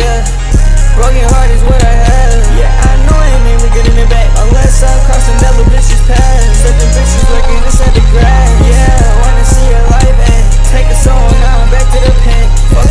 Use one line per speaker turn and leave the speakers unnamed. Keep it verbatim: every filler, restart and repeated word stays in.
yeah. Broken heart is what I have. Yeah, I know I ain't made me good in the back. Unless I'm crossing that little bitch's path. Certain bitches working inside the grass. Yeah, I wanna see her life and take a song now, back to the pen.